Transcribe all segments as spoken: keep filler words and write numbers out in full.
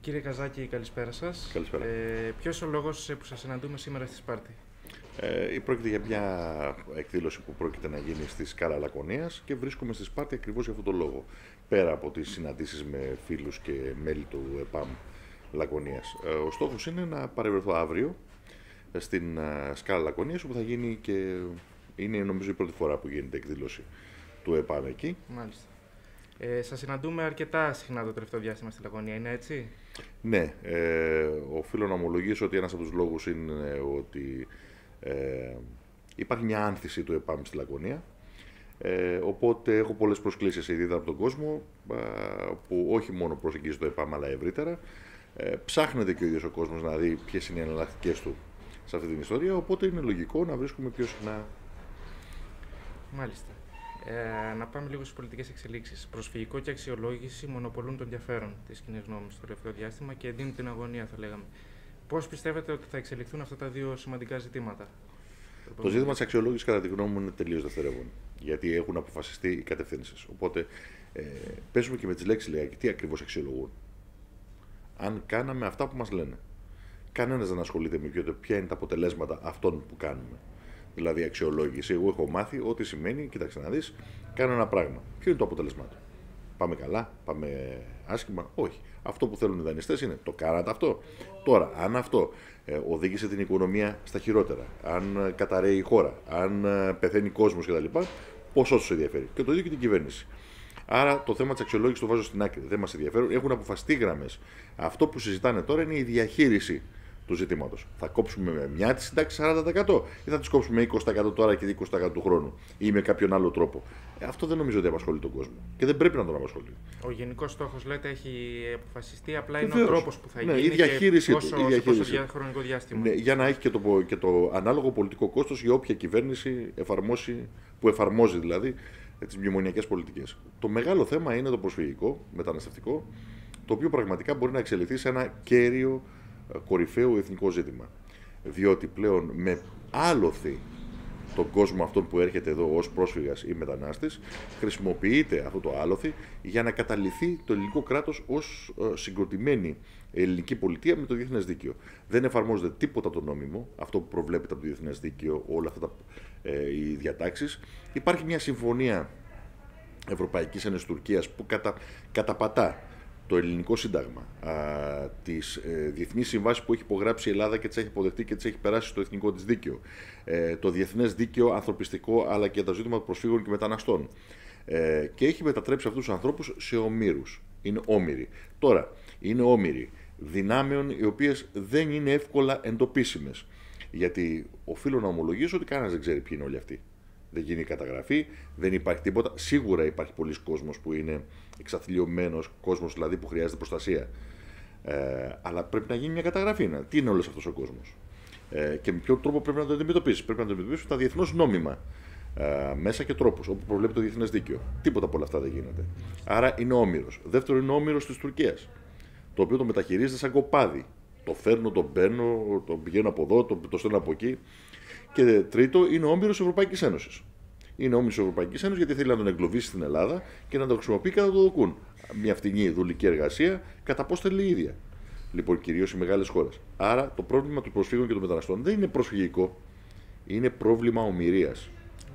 Κύριε Καζάκη, καλησπέρα σας. Καλησπέρα. Ε, ποιος είναι ο λόγος που σας συναντούμε σήμερα στη Σπάρτη? Ε, πρόκειται για μια εκδήλωση που πρόκειται να γίνει στη Σκάλα Λακωνίας και βρίσκομαι στη Σπάρτη ακριβώς για αυτόν τον λόγο. Πέρα από τις συναντήσεις με φίλους και μέλη του ΕΠΑΜ Λακωνίας. Ε, ο στόχος είναι να παρευρεθώ αύριο στην Σκάλα Λακωνίας, όπου θα γίνει και είναι νομίζω η πρώτη φορά που γίνεται εκδήλωση του ΕΠΑΜ εκεί. Μάλιστα. Ε, σας συναντούμε αρκετά συχνά το τελευταίο διάστημα στη Λακωνία, είναι έτσι? Ναι, ε, οφείλω να ομολογήσω ότι ένας από τους λόγους είναι ότι ε, υπάρχει μια άνθηση του ΕΠΑΜ στη Λακωνία. Ε, οπότε έχω πολλές προσκλήσεις ιδιαίτερα από τον κόσμο, ε, που όχι μόνο προσεγγίζει το ΕΠΑΜ αλλά ευρύτερα. Ε, ψάχνεται και ο ίδιος ο κόσμος να δει ποιες είναι οι εναλλακτικές του σε αυτή την ιστορία, οπότε είναι λογικό να βρίσκουμε πιο συχνά. Μάλιστα. Ε, να πάμε λίγο στις πολιτικές εξελίξεις. Προσφυγικό και αξιολόγηση μονοπολούν το ενδιαφέρον της κοινής γνώμης στο τελευταίο διάστημα και δίνουν την αγωνία, θα λέγαμε. Πώς πιστεύετε ότι θα εξελιχθούν αυτά τα δύο σημαντικά ζητήματα? Το ζήτημα της αξιολόγησης, κατά τη γνώμη μου, είναι τελείως δευτερεύον. Γιατί έχουν αποφασιστεί οι κατευθύνσεις. Οπότε, ε, παίζουμε και με τις λέξεις λιγάκι. Τι ακριβώς αξιολογούν? Αν κάναμε αυτά που μας λένε. Κανένας δεν ασχολείται με ποια είναι τα αποτελέσματα αυτών που κάνουμε. Δηλαδή, αξιολόγηση. Εγώ έχω μάθει ό,τι σημαίνει, κοίταξε να δεις, κάνω ένα πράγμα. Ποιο είναι το αποτέλεσμά του? Πάμε καλά, πάμε άσχημα? Όχι. Αυτό που θέλουν οι δανειστές είναι το κάνατε αυτό. Τώρα, αν αυτό ε, οδήγησε την οικονομία στα χειρότερα, αν ε, καταραίει η χώρα, αν ε, πεθαίνει κόσμος κτλ., πόσο τους ενδιαφέρει? Και το ίδιο και την κυβέρνηση. Άρα το θέμα της αξιολόγησης το βάζω στην άκρη. Δεν μας ενδιαφέρουν. Έχουν αποφασιστεί γραμμές. Αυτό που συζητάνε τώρα είναι η διαχείριση του ζητήματος. Θα κόψουμε με μια τη συντάξη σαράντα τοις εκατό ή θα τις κόψουμε με είκοσι τοις εκατό τώρα και είκοσι τοις εκατό του χρόνου ή με κάποιον άλλο τρόπο? Ε, αυτό δεν νομίζω ότι απασχολεί τον κόσμο και δεν πρέπει να τον απασχολεί. Ο γενικός στόχος, λέτε, έχει αποφασιστεί, απλά Βεβαίως. Είναι ο τρόπος που θα ναι, γίνει η διαχείριση και πόσο, του, η διαχείριση. πόσο δια, χρονικό διάστημα. Ναι, για να έχει και το, και το ανάλογο πολιτικό κόστος για όποια κυβέρνηση εφαρμόσει, που εφαρμόζει δηλαδή τις μνημονιακές πολιτικές. Το μεγάλο θέμα είναι το προσφυγικό, μεταναστευτικό, το οποίο πραγματικά μπορεί να εξελιχθεί σε ένα κέριο κορυφαίο εθνικό ζήτημα. Διότι πλέον με άλοθη τον κόσμο αυτόν που έρχεται εδώ ως πρόσφυγας ή μετανάστης, χρησιμοποιείται αυτό το άλοθη για να καταλυθεί το ελληνικό κράτος ως συγκροτημένη ελληνική πολιτεία με το διεθνές δίκαιο. Δεν εφαρμόζεται τίποτα το νόμιμο, αυτό που προβλέπεται από το διεθνές δίκαιο, όλα αυτά τα, ε, οι διατάξεις. Υπάρχει μια συμφωνία Ευρωπαϊκής Ένωσης Τουρκίας που κατα, καταπατά το ελληνικό σύνταγμα, α, τις ε, διεθνείς συμβάσεις που έχει υπογράψει η Ελλάδα και τις έχει αποδεχτεί και τις έχει περάσει στο εθνικό της δίκαιο, ε, το διεθνές δίκαιο ανθρωπιστικό αλλά και τα ζήτηματα προσφύγων και μεταναστών. Ε, και έχει μετατρέψει αυτούς τους ανθρώπους σε ομήρους. Είναι όμηροι. Τώρα, είναι όμηροι δυνάμεων οι οποίες δεν είναι εύκολα εντοπίσιμες. Γιατί οφείλω να ομολογήσω ότι κανένας δεν ξέρει ποιοι είναι όλοι αυτοί. Δεν γίνει καταγραφή, δεν υπάρχει τίποτα. Σίγουρα υπάρχει πολλοί κόσμος που είναι εξαθλιωμένος, κόσμος δηλαδή που χρειάζεται προστασία. Ε, αλλά πρέπει να γίνει μια καταγραφή. Να, τι είναι όλος αυτός ο κόσμος. Ε, και με ποιο τρόπο πρέπει να το αντιμετωπίσει? Πρέπει να το αντιμετωπίσει τα διεθνώς νόμιμα ε, μέσα και τρόπους, όπου προβλέπει το διεθνές δίκαιο. Τίποτα από όλα αυτά δεν γίνεται. Άρα είναι όμηρος. Δεύτερο, είναι όμηρος της Τουρκίας, το οποίο το μεταχειρίζεται σαν κοπάδι. Το φέρνω, το παίρνω, το πηγαίνω από εδώ, το, το στέλνω από εκεί. Και τρίτο, είναι όμηρος της Ευρωπαϊκής Ένωσης. Είναι όμηρος της Ευρωπαϊκής Ένωσης γιατί θέλει να τον εγκλωβίσει στην Ελλάδα και να τον χρησιμοποιεί κατά το δοκούν. Μια φτηνή δουλική εργασία, κατά πώς θέλει η ίδια. Λοιπόν, κυρίως οι μεγάλες χώρες. Άρα το πρόβλημα των προσφύγων και των μεταναστών δεν είναι προσφυγικό, είναι πρόβλημα ομηρίας.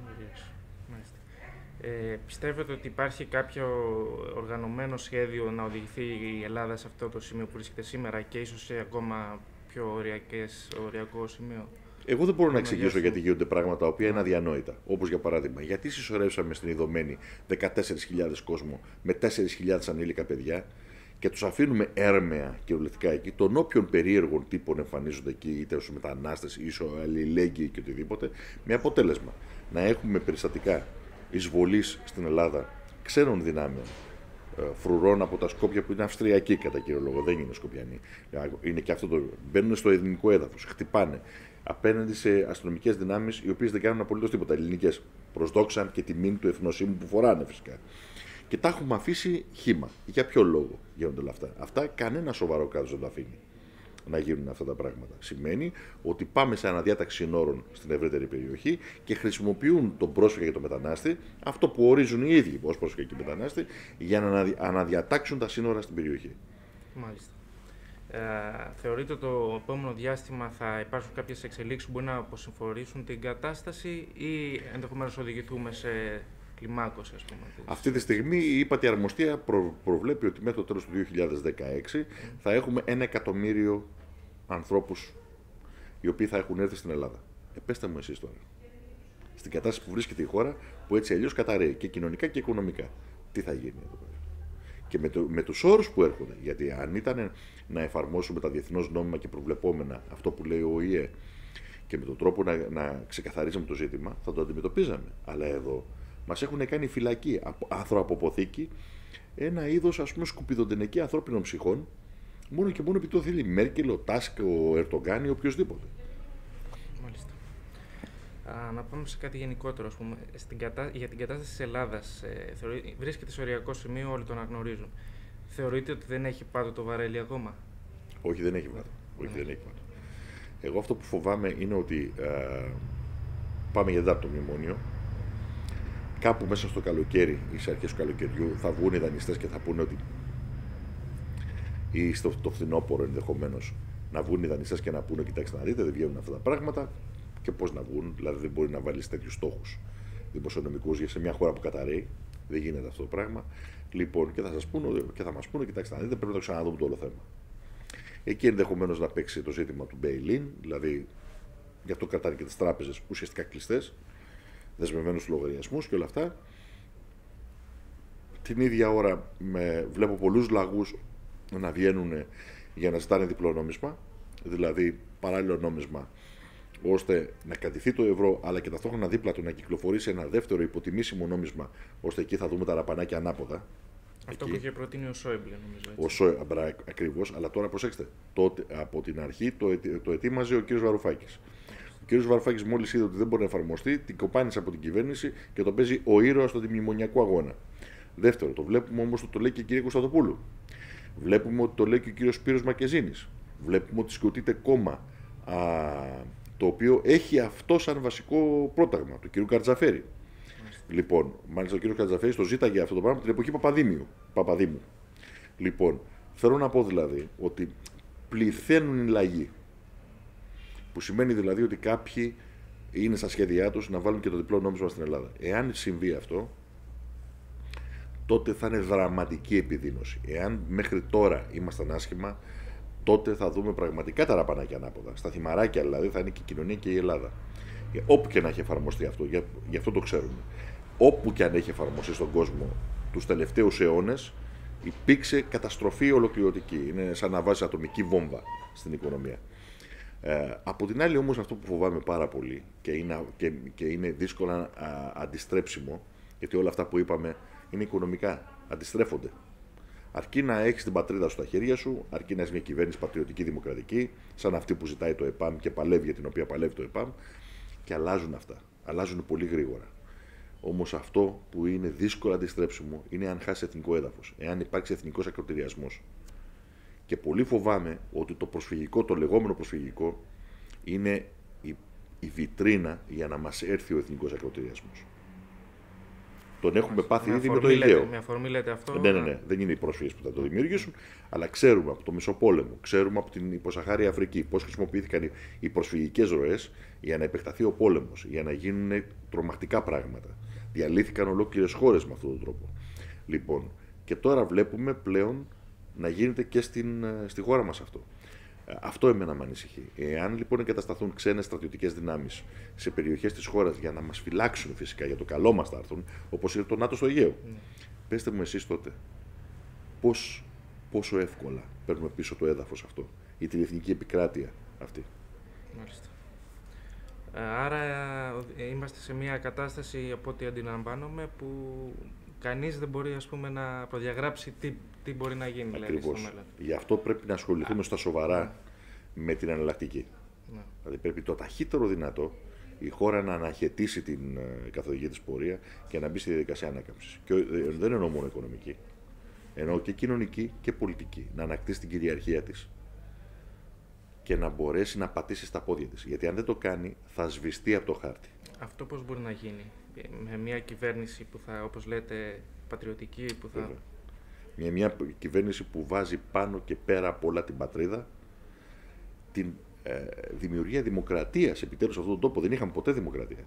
Ε, πιστεύετε ότι υπάρχει κάποιο οργανωμένο σχέδιο να οδηγηθεί η Ελλάδα σε αυτό το σημείο που βρίσκεται σήμερα και ίσως σε ακόμα πιο οριακές, οριακό σημείο? Εγώ δεν μπορώ να εξηγήσω γιατί γίνονται πράγματα τα οποία είναι αδιανόητα. Όπως για παράδειγμα, γιατί συσσωρεύσαμε στην Ιδωμένη δεκατέσσερις χιλιάδες κόσμο με τέσσερις χιλιάδες ανήλικα παιδιά και τους αφήνουμε έρμεα κυριολεκτικά εκεί των όποιων περίεργων τύπων εμφανίζονται εκεί, είτε ως μετανάστες, ίσως αλληλέγγυοι και οτιδήποτε, με αποτέλεσμα να έχουμε περιστατικά εισβολής στην Ελλάδα ξένων δυνάμεων, φρουρών από τα Σκόπια που είναι αυστριακοί κατά κύριο λόγο, δεν είναι σκοπιανοί. Είναι και αυτό το. Μπαίνουν στο ελληνικό έδαφος, χτυπάνε απέναντι σε αστυνομικές δυνάμεις οι οποίες δεν κάνουν απολύτως τίποτα. Ελληνικές προσδόξαν και τιμήν του εθνοσύμου που φοράνε φυσικά. Και τα έχουμε αφήσει χύμα. Για ποιο λόγο γίνονται όλα αυτά? Αυτά κανένα σοβαρό κράτος δεν το αφήνει να γίνουν αυτά τα πράγματα. Σημαίνει ότι πάμε σε αναδιάταξη συνόρων στην ευρύτερη περιοχή και χρησιμοποιούν τον πρόσφυγα και τον μετανάστη, αυτό που ορίζουν οι ίδιοι ως πρόσφυγα και μετανάστη, για να αναδιατάξουν τα σύνορα στην περιοχή. Μάλιστα. Ε, θεωρείτε ότι το επόμενο διάστημα θα υπάρξουν κάποιες εξελίξεις που μπορεί να αποσυμφορήσουν την κατάσταση ή ενδεχομένως οδηγηθούμε σε κλιμάκωση, ας πούμε? Αυτή τη στιγμή η ύπατη αρμοστία προ, προβλέπει ότι μέχρι το τέλος του δύο χιλιάδες δεκαέξι mm. θα έχουμε ένα εκατομμύριο ανθρώπους οι οποίοι θα έχουν έρθει στην Ελλάδα. Ε, πέστε μου εσείς τώρα, στην κατάσταση που βρίσκεται η χώρα, που έτσι αλλιώς καταρρέει και κοινωνικά και οικονομικά, τι θα γίνει εδώ πέρα? Και με, το, με τους όρους που έρχονται, γιατί αν ήταν να εφαρμόσουμε τα διεθνώς νόμιμα και προβλεπόμενα, αυτό που λέει ο Ο Η Ε, και με τον τρόπο να, να ξεκαθαρίζαμε το ζήτημα, θα το αντιμετωπίζαμε. Αλλά εδώ μας έχουν κάνει φυλακή, άνθρωποποθήκη, ένα είδος, ας πούμε, σκουπιδοντενεκή ανθρώπινων ψυχών, μόνο και μόνο επειδή το θέλει η Μέρκελ, ο Τάσκ, ο Ερντογκάν ή οποιοδήποτε. Μάλιστα. Α, να πάμε σε κάτι γενικότερο, ας πούμε. Στην κατα... Για την κατάσταση της Ελλάδας, ε, θεωρεί... βρίσκεται σε οριακό σημείο, όλοι το αναγνωρίζουν. Θεωρείτε ότι δεν έχει πάτο το βαρέλι ακόμα? Όχι, δεν έχει πάτο. Όχι, δεν έχει πάτο. Εγώ αυτό που φοβάμαι είναι ότι ε, πάμε για τέταρτο μνημόνιο. Κάπου μέσα στο καλοκαίρι ή σε αρχές του καλοκαιριού θα βγουν οι δανειστές και θα πούνε ότι, ή στο το φθινόπωρο ενδεχομένως, να βγουν οι δανειστές και να πούνε: κοιτάξτε να δείτε, δεν βγαίνουν αυτά τα πράγματα. Και πώς να βγουν, δηλαδή δεν μπορεί να βάλει τέτοιους στόχους δημοσιονομικούς για σε μια χώρα που καταρρέει. Δεν γίνεται αυτό το πράγμα. Λοιπόν, και θα σας πούνε και θα μας πούνε: κοιτάξτε να δείτε, πρέπει να το ξαναδούμε το όλο θέμα. Εκεί ενδεχομένως να παίξει το ζήτημα του bail-in, δηλαδή γι' αυτό κρατάνε και τις τράπεζες ουσιαστικά κλειστές, δεσμευμένους στους λογαριασμούς και όλα αυτά. Την ίδια ώρα με, βλέπω πολλούς λαγούς να βγαίνουν για να ζητάνε διπλό νόμισμα, δηλαδή παράλληλο νόμισμα, ώστε να κρατηθεί το ευρώ, αλλά και ταυτόχρονα δίπλα του να κυκλοφορήσει ένα δεύτερο υποτιμήσιμο νόμισμα, ώστε εκεί θα δούμε τα ραπανάκια ανάποδα. Αυτό εκεί. Που είχε προτείνει ο Σόιμπλε, νομίζω. Έτσι. Ο Σόιμπλε, ακριβώς, αλλά τώρα προσέξτε. Τότε, από την αρχή το, το ετοίμαζε ο κ. Βαρουφάκης. Ο κ. Βαρουφάκης, μόλις είδε ότι δεν μπορεί να εφαρμοστεί, την κοπάνησε από την κυβέρνηση και τον παίζει ο ήρωας του αντιμνημονιακού αγώνα. Δεύτερο, το βλέπουμε όμως ότι το λέει και η κυρία Κωνσταντοπούλου. Βλέπουμε ότι το λέει και ο κ. Σπύρος Μακεζίνης. Βλέπουμε ότι σκοτείται κόμμα α, το οποίο έχει αυτό σαν βασικό πρόταγμα, του κ. Καρτζαφέρη. Λοιπόν, μάλιστα ο κ. Καρτζαφέρης το ζήταγε αυτό το πράγμα την εποχή Παπαδήμιου. Παπαδήμου. Λοιπόν, θέλω να πω δηλαδή ότι πληθαίνουν οι λαγοί. Που σημαίνει δηλαδή ότι κάποιοι είναι στα σχέδιά τους να βάλουν και το διπλό νόμισμα στην Ελλάδα. Εάν συμβεί αυτό, τότε θα είναι δραματική επιδείνωση. Εάν μέχρι τώρα ήμασταν άσχημα, τότε θα δούμε πραγματικά τα ραπανάκια ανάποδα. Στα θυμαράκια δηλαδή θα είναι και η κοινωνία και η Ελλάδα. Όπου και να έχει εφαρμοστεί αυτό, γι' αυτό το ξέρουμε. Όπου και αν έχει εφαρμοστεί στον κόσμο τους τελευταίους αιώνες, υπήρξε καταστροφή ολοκληρωτική. Είναι σαν να βάζει ατομική βόμβα στην οικονομία. Ε, από την άλλη όμως αυτό που φοβάμαι πάρα πολύ και είναι, και, και είναι δύσκολα α, αντιστρέψιμο, γιατί όλα αυτά που είπαμε είναι οικονομικά, αντιστρέφονται. Αρκεί να έχεις την πατρίδα σου στα χέρια σου, αρκεί να έχεις μια κυβέρνηση πατριωτική δημοκρατική, σαν αυτή που ζητάει το ΕΠΑΜ και παλεύει για την οποία παλεύει το ΕΠΑΜ, και αλλάζουν αυτά. Αλλάζουν πολύ γρήγορα. Όμως αυτό που είναι δύσκολο αντιστρέψιμο είναι αν χάσει εθνικό έδαφος, εάν υπάρξει εθνικός ακροτηριασμός. Και πολύ φοβάμαι ότι το προσφυγικό, το λεγόμενο προσφυγικό, είναι η, η βιτρίνα για να μας έρθει ο εθνικός ακροτηριασμός. Τον έχουμε πάθει ήδη με το Αιγαίο. Με αφορμή λέτε αυτό. Ναι, ναι, ναι. Δεν είναι οι πρόσφυγες που θα το δημιουργήσουν, αλλά ξέρουμε από το Μεσοπόλεμο, ξέρουμε από την υποσαχάρια Αφρική πώς χρησιμοποιήθηκαν οι προσφυγικές ροές για να επεκταθεί ο πόλεμος, για να γίνουν τρομακτικά πράγματα. Διαλύθηκαν ολόκληρες χώρες με αυτόν τον τρόπο. Λοιπόν, και τώρα βλέπουμε πλέον να γίνεται και στην, στη χώρα μας αυτό. Αυτό εμένα με ανησυχεί. Εάν λοιπόν εγκατασταθούν ξένες στρατιωτικές δυνάμεις σε περιοχές της χώρας για να μας φυλάξουν φυσικά, για το καλό μας θα έρθουν, όπως είναι το ΝΑΤΟ στο Αιγαίο, mm. πέστε μου εσείς τότε πώς, πόσο εύκολα παίρνουμε πίσω το έδαφος αυτό, ή την εθνική επικράτεια αυτή. Μάλιστα. Άρα είμαστε σε μια κατάσταση, από ό,τι αντιλαμβάνομαι, που κανείς δεν μπορεί, ας πούμε, να προδιαγράψει τι, τι μπορεί να γίνει. Ακριβώς. Δηλαδή, στο μέλλον. Γι' αυτό πρέπει να ασχοληθούμε Α. στα σοβαρά Α. με την εναλλακτική. Ναι. Δηλαδή πρέπει το ταχύτερο δυνατό η χώρα να αναχαιτήσει την uh, καθοδική της πορεία και να μπει στη διαδικασία ανάκαμψης. Και uh, δεν εννοώ μόνο οικονομική, εννοώ και κοινωνική και πολιτική. Να ανακτήσει την κυριαρχία της και να μπορέσει να πατήσει στα πόδια της. Γιατί αν δεν το κάνει, θα σβηστεί από το χάρτη. Αυτό πώς μπορεί να γίνει? Με μια κυβέρνηση που θα, όπως λέτε, πατριωτική, που θα... Βέβαια. Είναι μια κυβέρνηση που βάζει πάνω και πέρα από όλα την πατρίδα, την ε, δημιουργία δημοκρατίας επιτέλους σε αυτόν τον τόπο. Δεν είχαμε ποτέ δημοκρατία.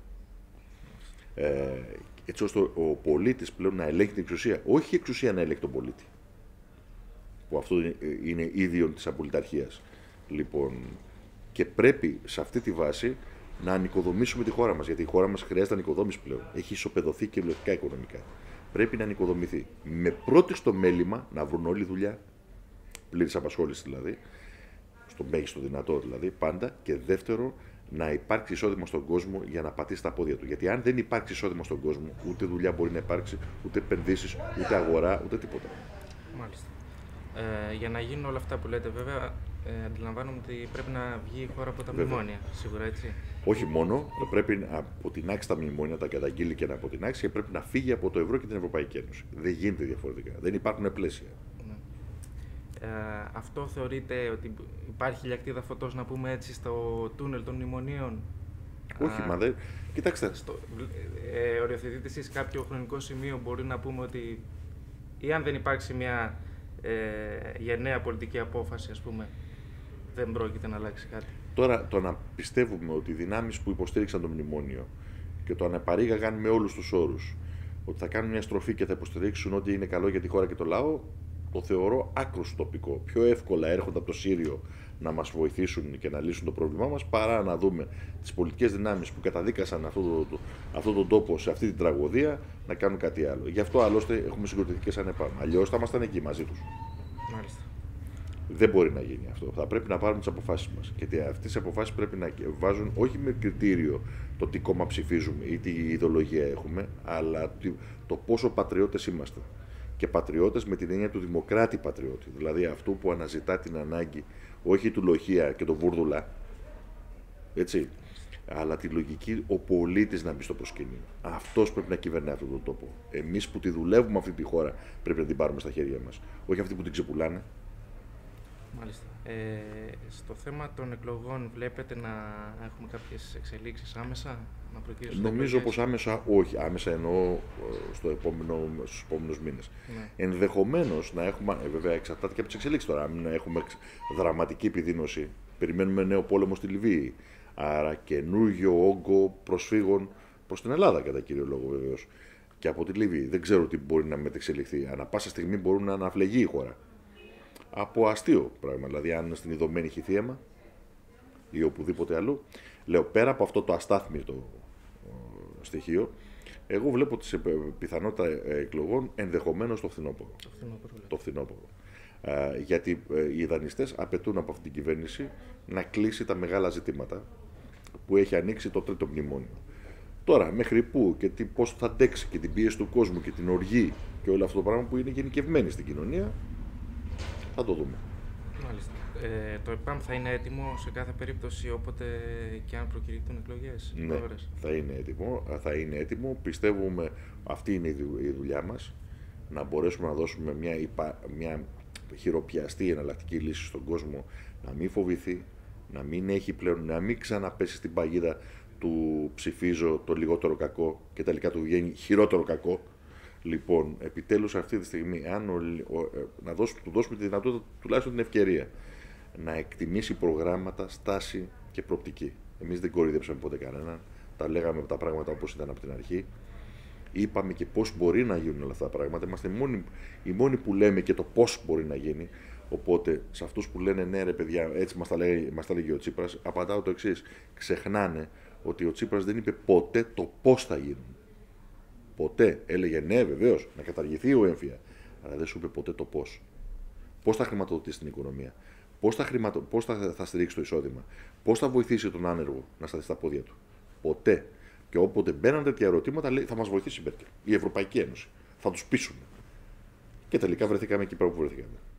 Ε, έτσι ώστε ο πολίτης πλέον να ελέγχει την εξουσία. Όχι η εξουσία να ελέγχει τον πολίτη. Που αυτό είναι ίδιο της απολυταρχίας. Λοιπόν, και πρέπει σε αυτή τη βάση να ανοικοδομήσουμε τη χώρα μας. Γιατί η χώρα μας χρειάζεται ανοικοδόμηση πλέον. Έχει ισοπεδωθεί κυριολεκτικά οικονομικά. Πρέπει να ανοικοδομηθεί. Με πρώτη στο μέλημα να βρουν όλη δουλειά, πλήρης απασχόληση δηλαδή, στο μέγιστο δυνατό δηλαδή, πάντα. Και δεύτερο, να υπάρξει εισόδημα στον κόσμο για να πατήσει τα πόδια του. Γιατί αν δεν υπάρξει εισόδημα στον κόσμο, ούτε δουλειά μπορεί να υπάρξει, ούτε επενδύσεις, ούτε αγορά, ούτε τίποτα. Μάλιστα. Ε, για να γίνουν όλα αυτά που λέτε, βέβαια, ε, αντιλαμβάνομαι ότι πρέπει να βγει η χώρα από τα Βέβαια. μνημόνια. Σίγουρα έτσι. Όχι μόνο, πρέπει να αποτινάξει τα μνημόνια, τα καταγγείλει και να αποτινάξει και πρέπει να φύγει από το ευρώ και την Ευρωπαϊκή Ένωση. Δεν γίνεται διαφορετικά. Δεν υπάρχουν πλαίσια. Ναι. Ε, αυτό θεωρείτε ότι υπάρχει λιακτίδα φωτός, να πούμε έτσι, στο τούνελ των μνημονίων? Όχι, Α, μα δεν. Κοιτάξτε. Στο, ε, οριοθετείτε εσείς κάποιο χρονικό σημείο, μπορεί να πούμε ότι ή αν δεν υπάρξει μια ε, γενναία πολιτική απόφαση, ας πούμε, δεν πρόκειται να αλλάξει κάτι? Τώρα, το να πιστεύουμε ότι οι δυνάμεις που υποστήριξαν το μνημόνιο και το αναπαρήγαγαν με όλους τους όρους, ότι θα κάνουν μια στροφή και θα υποστηρίξουν ότι είναι καλό για τη χώρα και το λαό, το θεωρώ άκρως τοπικό. Πιο εύκολα έρχονται από το Σύριο να μας βοηθήσουν και να λύσουν το πρόβλημά μας, παρά να δούμε τις πολιτικές δυνάμεις που καταδίκασαν αυτόν το, το, αυτό τον τόπο σε αυτή την τραγωδία να κάνουν κάτι άλλο. Γι' αυτό άλλωστε έχουμε συγκροτητικές ανεπάρμα. Αλλιώς θα ήμασταν εκεί μαζί τους. Μάλιστα. Δεν μπορεί να γίνει αυτό. Θα πρέπει να πάρουμε τις αποφάσεις μας. Γιατί αυτές οι αποφάσεις πρέπει να βάζουν όχι με κριτήριο το τι κόμμα ψηφίζουμε ή τι ιδεολογία έχουμε, αλλά το πόσο πατριώτες είμαστε. Και πατριώτες με την έννοια του δημοκράτη πατριώτη. Δηλαδή αυτού που αναζητά την ανάγκη, όχι του λοχεία και του βούρδουλα, έτσι, αλλά τη λογική ο πολίτης να μπει στο προσκήνιο. Αυτός πρέπει να κυβερνάει αυτόν τον τόπο. Εμείς που τη δουλεύουμε αυτή τη χώρα πρέπει να την πάρουμε στα χέρια μας. Όχι αυτοί που την ξεπουλάνε. Μάλιστα. Ε, στο θέμα των εκλογών βλέπετε να έχουμε κάποιες εξελίξεις άμεσα, να προκύψουν? Νομίζω πως άμεσα όχι. Άμεσα εννοώ στο επόμενο, στους επόμενους μήνες. Ναι. Ενδεχομένως να έχουμε, ε, βέβαια εξαρτάται και από τις εξελίξεις τώρα, να έχουμε δραματική επιδείνωση. Περιμένουμε νέο πόλεμο στη Λιβύη. Άρα καινούργιο όγκο προσφύγων προς την Ελλάδα, κατά κύριο λόγο βεβαίως. Και από τη Λιβύη. Δεν ξέρω τι μπορεί να μετεξελιχθεί. Ανά πάσα στιγμή μπορούν να αναφλεγεί η χώρα. Από αστείο πράγμα. Δηλαδή, αν στην Ιδωμένη έχει θύεμα ή οπουδήποτε αλλού. Λέω πέρα από αυτό το αστάθμιτο στοιχείο, εγώ βλέπω τις πιθανότητα εκλογών ενδεχομένως το φθινόπωρο. Το φθινόπωρο. Το φθινόπωρο. Ε, γιατί ε, οι δανειστές απαιτούν από αυτή την κυβέρνηση να κλείσει τα μεγάλα ζητήματα που έχει ανοίξει το τρίτο μνημόνιο. Τώρα, μέχρι πού και τι, πώς θα αντέξει και την πίεση του κόσμου και την οργή και όλο αυτό το πράγμα που είναι γενικευμένη στην κοινωνία, θα το δούμε. Μάλιστα. Ε, το ΕΠΑΜ θα είναι έτοιμο σε κάθε περίπτωση, όποτε και αν προκηρυχθούν εκλογές? Ναι, θα είναι έτοιμο, θα είναι έτοιμο. Πιστεύουμε αυτή είναι η δουλειά μας, να μπορέσουμε να δώσουμε μια, υπα... μια χειροπιαστή εναλλακτική λύση στον κόσμο, να μην φοβηθεί, να μην έχει πλέον, να μην ξαναπέσει στην παγίδα του ψηφίζω το λιγότερο κακό και τελικά του βγαίνει χειρότερο κακό. Λοιπόν, επιτέλους αυτή τη στιγμή, αν ο, ο, να δώσουμε, του δώσουμε τη δυνατότητα, τουλάχιστον την ευκαιρία, να εκτιμήσει προγράμματα, στάση και προοπτική. Εμείς δεν κοροϊδέψαμε ποτέ κανέναν, τα λέγαμε τα πράγματα όπως ήταν από την αρχή. Είπαμε και πώς μπορεί να γίνουν όλα αυτά τα πράγματα. Είμαστε οι μόνοι, οι μόνοι που λέμε και το πώς μπορεί να γίνει. Οπότε, σε αυτούς που λένε ναι, ρε παιδιά, έτσι μας τα, λέει, μας τα λέγει ο Τσίπρας, απαντάω το εξής. Ξεχνάνε ότι ο Τσίπρας δεν είπε ποτέ το πώς θα γίνουν. Ποτέ. Έλεγε ναι, βεβαίως, να καταργηθεί ο έμφυα. Αλλά δεν σου είπε ποτέ το πώς. Πώς θα χρηματοδοτήσει την οικονομία. Πώς θα, χρηματο... πώς θα, θα στηρίξει το εισόδημα. Πώς θα βοηθήσει τον άνεργο να σταθεί στα πόδια του. Ποτέ. Και όποτε μπαίναν τέτοια ερωτήματα, λέει, θα μας βοηθήσει η Μέρκελ, η Ευρωπαϊκή Ένωση. Θα τους πείσουμε. Και τελικά βρεθήκαμε εκεί που βρεθήκαμε.